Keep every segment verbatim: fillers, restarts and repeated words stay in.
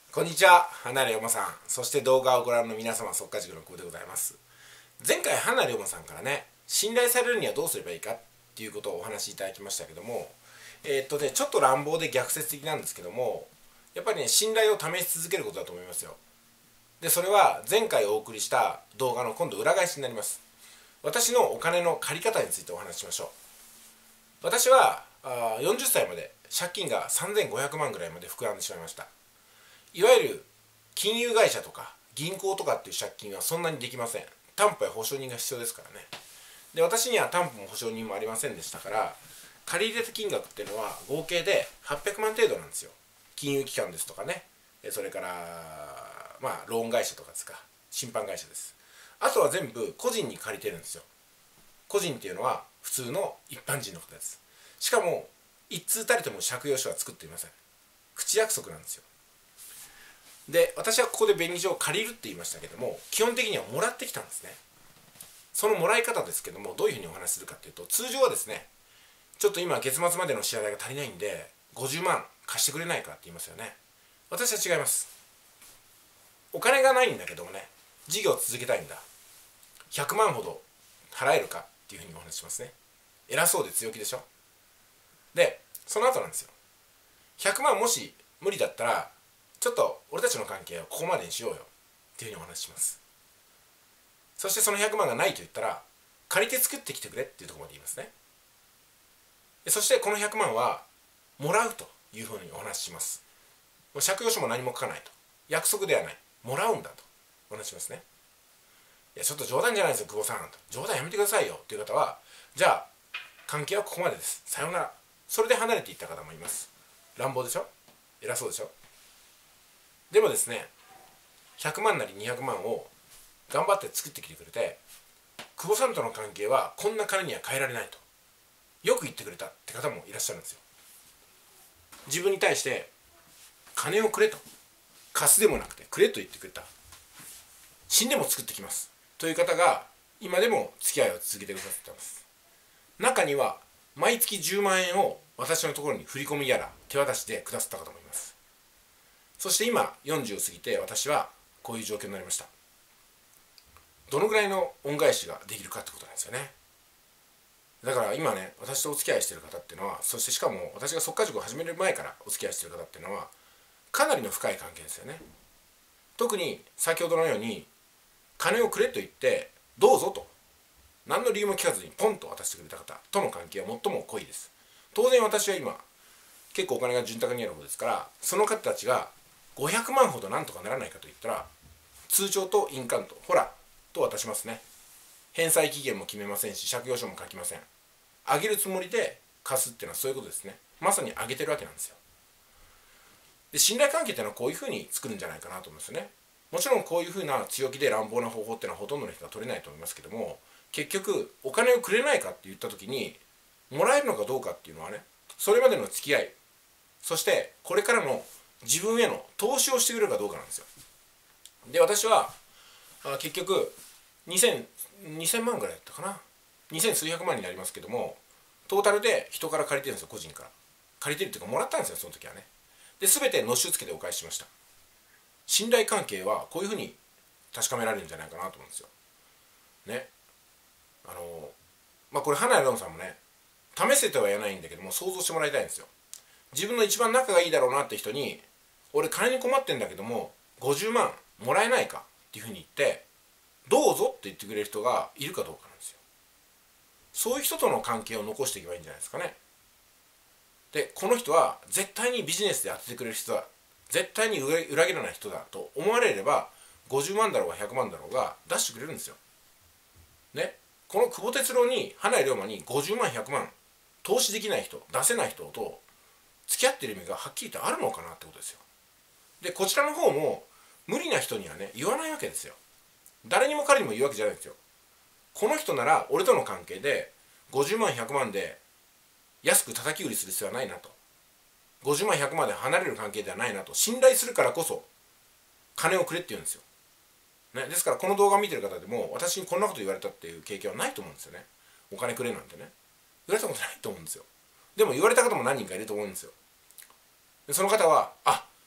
こんにちは、花龍馬さん、そして動画をご覧の皆様、速稼塾の久保でございます。前回、花龍馬さんからね、信頼されるにはどうすればいいかっていうことをお話しいただきましたけども、えー、っとね、ちょっと乱暴で逆説的なんですけども、やっぱりね、信頼を試し続けることだと思いますよ。で、それは前回お送りした動画の今度裏返しになります。私のお金の借り方についてお話ししましょう。私はあよんじゅっさいまで借金がさんぜんごひゃくまんぐらいまで膨らんでしまいました。いわゆる金融会社とか銀行とかっていう借金はそんなにできません。担保や保証人が必要ですからね。で、私には担保も保証人もありませんでしたから、借り入れた金額っていうのは合計ではっぴゃくまん程度なんですよ。金融機関ですとかね、それからまあローン会社とかですか、審判会社です。あとは全部個人に借りてるんですよ。個人っていうのは普通の一般人の方です。しかも一通たりとも借用書は作っていません。口約束なんですよ。で、私はここで便宜上借りるって言いましたけども、基本的にはもらってきたんですね。そのもらい方ですけども、どういうふうにお話しするかというと、通常はですね、ちょっと今月末までの支払いが足りないんでごじゅうまん貸してくれないかって言いますよね。私は違います。お金がないんだけどもね、事業を続けたいんだ、ひゃくまんほど払えるかっていうふうにお話ししますね。偉そうで強気でしょ。で、その後なんですよ。ひゃくまんもし無理だったら、ちょっと俺たちの関係をここまでにしようよっていうふうにお話しします。そしてそのひゃくまんがないと言ったら、借りて作ってきてくれっていうところまで言いますね。そしてこのひゃくまんはもらうというふうにお話しします。借用書も何も書かないと、約束ではない、もらうんだとお話しますね。いやちょっと冗談じゃないですよ久保さんと、冗談やめてくださいよっていう方は、じゃあ関係はここまでです、さようなら、それで離れていった方もいます。乱暴でしょ、偉そうでしょ。でもですね、ひゃくまんなりにひゃくまんを頑張って作ってきてくれて、久保さんとの関係はこんな金には変えられないとよく言ってくれたって方もいらっしゃるんですよ。自分に対して金をくれと、貸すでもなくてくれと言ってくれた、死んでも作ってきますという方が今でも付き合いを続けてくださってます。中には毎月じゅうまんえんを私のところに振り込みやら手渡しでくださった方もいます。そして今よんじゅうを過ぎて私はこういう状況になりました。どのぐらいの恩返しができるかってことなんですよね。だから今ね、私とお付き合いしている方っていうのは、そしてしかも私が速稼塾を始める前からお付き合いしている方っていうのはかなりの深い関係ですよね。特に先ほどのように金をくれと言ってどうぞと何の理由も聞かずにポンと渡してくれた方との関係は最も濃いです。当然私は今結構お金が潤沢にある方ですから、その方たちがごひゃくまんほどなんとかならないかといったら、通帳と印鑑とほらと渡しますね。返済期限も決めませんし、借用書も書きません。あげるつもりで貸すっていうのはそういうことですね。まさにあげてるわけなんですよ。で、信頼関係っていうのはこういうふうに作るんじゃないかなと思うんですよね。もちろんこういうふうな強気で乱暴な方法っていうのはほとんどの人は取れないと思いますけども、結局お金をくれないかって言った時にもらえるのかどうかっていうのはね、それまでの付き合い、そしてこれからの自分への投資をしてくれるかどうかなんですよ。で、私はあ結局にせんまんぐらいだったかな、にせん数百万になりますけども、トータルで人から借りてるんですよ。個人から借りてるっていうかもらったんですよ、その時はね。で、全てのっしゅうつけてお返ししました。信頼関係はこういうふうに確かめられるんじゃないかなと思うんですよね。あのまあこれ花屋ロンさんもね、試せてはやらないんだけども想像してもらいたいんですよ。自分の一番仲がいいだろうなって人に、俺金に困ってんだけどもごじゅうまんもらえないかっていうふうに言ってどうぞって言ってくれる人がいるかどうかなんですよ。そういう人との関係を残していけばいいんじゃないですかね。で、この人は絶対にビジネスで当ててくれる人だ、絶対に裏切らない人だと思われればごじゅうまんだろうがひゃくまんだろうが出してくれるんですよ。ね、この久保哲郎に花井龍馬にごじゅうまんひゃくまん投資できない人、出せない人と付き合ってる意味がはっきりとあるのかなってことですよ。で、こちらの方も無理な人にはね言わないわけですよ。誰にも彼にも言うわけじゃないんですよ。この人なら俺との関係でごじゅうまんひゃくまんで安く叩き売りする必要はないなと、ごじゅうまんひゃくまんで離れる関係ではないなと信頼するからこそ金をくれって言うんですよ、ね、ですからこの動画を見てる方でも私にこんなこと言われたっていう経験はないと思うんですよね。お金くれなんてね言われたことないと思うんですよ。でも言われた方も何人かいると思うんですよ。でその方は、あ、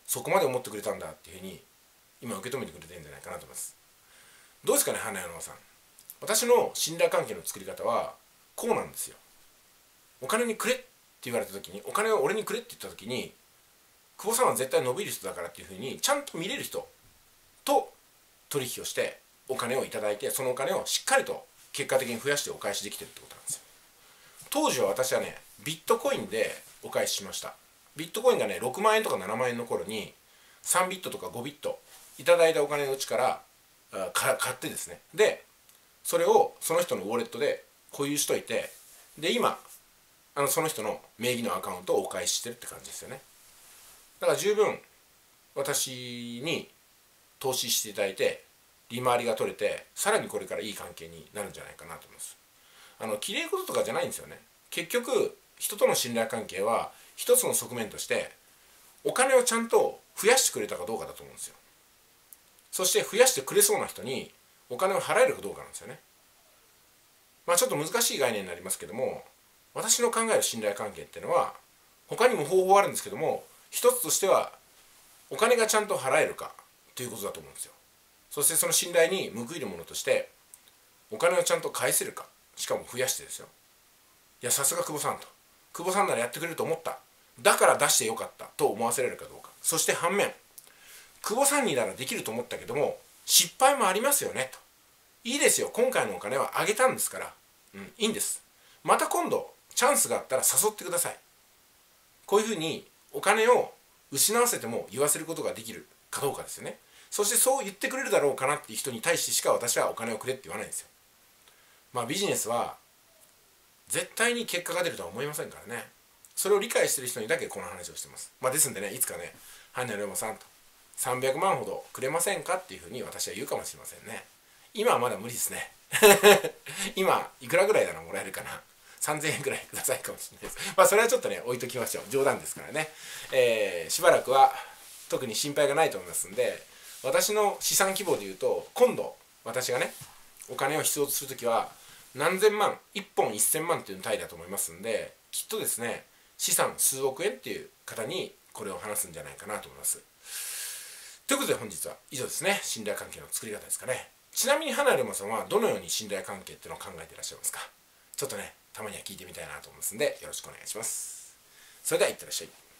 そこまで思ってくれたんだっていうふうに今受け止めてくれてるんじゃないかなと思います。どうですかね、花山さん。私の信頼関係の作り方はこうなんですよ。お金にくれって言われた時に、お金を俺にくれって言った時に、久保さんは絶対伸びる人だからっていうふうにちゃんと見れる人と取引をしてお金をいただいて、そのお金をしっかりと結果的に増やしてお返しできてるってことなんですよ。当時は私はね、ビットコインでお返ししました。ビットコインがね、ろくまんえんとかななまんえんの頃にさんビットとかごビットいただいたお金のうちから買ってですね、でそれをその人のウォレットで保有しといて、で今あのその人の名義のアカウントをお返ししてるって感じですよね。だから十分私に投資していただいて利回りが取れて、さらにこれからいい関係になるんじゃないかなと思います。あのきれい事とかじゃないんですよね。結局人との信頼関係は一つの側面としてお金をちゃんと増やしてくれたかどうかだと思うんですよ。そして増やしてくれそうな人にお金を払えるかどうかなんですよね。まあちょっと難しい概念になりますけども、私の考える信頼関係っていうのは他にも方法あるんですけども、一つとしてはお金がちゃんと払えるかということだと思うんですよ。そしてその信頼に報いるものとしてお金をちゃんと返せるか、しかも増やしてですよ。いやさすが久保さんと、久保さんならやってくれると思った、だから出してよかったと思わせられるかどうか。そして反面、久保さんにならできると思ったけども失敗もありますよねと。いいですよ、今回のお金はあげたんですから、うん、いいんです。また今度チャンスがあったら誘ってください。こういうふうにお金を失わせても言わせることができるかどうかですよね。そしてそう言ってくれるだろうかなっていう人に対してしか私はお金をくれって言わないんですよ。まあビジネスは絶対に結果が出るとは思いませんからね。それを理解してる人にだけこの話をしてます。まあですんでね、いつかね、羽根龍馬さんとさんびゃくまんほどくれませんかっていうふうに私は言うかもしれませんね。今はまだ無理ですね。今いくらぐらいならもらえるかな。さんぜんえんぐらいくださいかもしれないです。まあそれはちょっとね置いときましょう。冗談ですからね。えー、しばらくは特に心配がないと思いますんで、私の資産規模でいうと今度私がねお金を必要とするときは何千万、いっぽんせんまんっていう単位だと思いますんで、きっとですね資産数億円っていう方にこれを話すんじゃないかなと思います。ということで本日は以上ですね。信頼関係の作り方ですかね。ちなみに花龍馬さんはどのように信頼関係っていうのを考えていらっしゃいますか。ちょっとねたまには聞いてみたいなと思いますんでよろしくお願いします。それではいってらっしゃい。